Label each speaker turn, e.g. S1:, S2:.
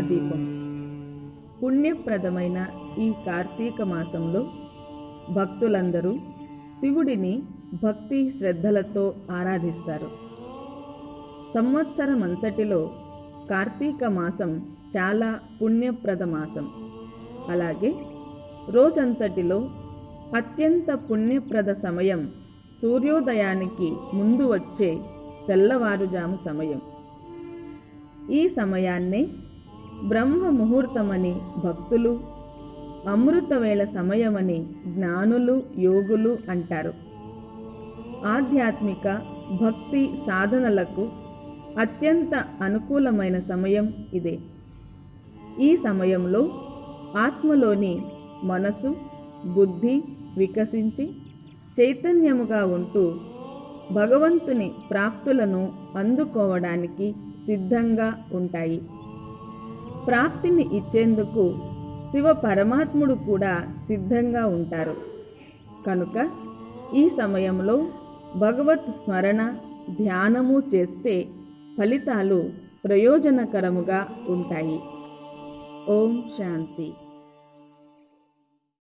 S1: దీపం. పుణ్యప్రదమైన ఈ కార్తీక మాసంలో భక్తులందరూ శివుడిని భక్తి శ్రద్ధలతో ఆరాధిస్తారు. సంవత్సరమంతటిలో కార్తీక మాసం చాలా పుణ్యప్రద మాసం. అలాగే రోజంతటిలో అత్యంత పుణ్యప్రద సమయం సూర్యోదయానికి ముందు వచ్చే తెల్లవారుజాము సమయం. ఈ సమయాన్నే బ్రహ్మ ముహూర్తమని భక్తులు, అమృతవేళ సమయమని జ్ఞానులు, యోగులు అంటారు. ఆధ్యాత్మిక భక్తి సాధనలకు అత్యంత అనుకూలమైన సమయం ఇదే. ఈ సమయంలో ఆత్మలోని మనసు, బుద్ధి వికసించి చైతన్యముగా ఉంటూ భగవంతుని ప్రాప్తులను అందుకోవడానికి సిద్ధంగా ఉంటాయి. ప్రాప్తిని ఇచ్చేందుకు శివ పరమాత్ముడు కూడా సిద్ధంగా ఉంటారు. కనుక ఈ సమయంలో భగవత్ స్మరణ, ధ్యానము చేస్తే ఫలితాలు ప్రయోజనకరముగా ఉంటాయి. ఓం శాంతి.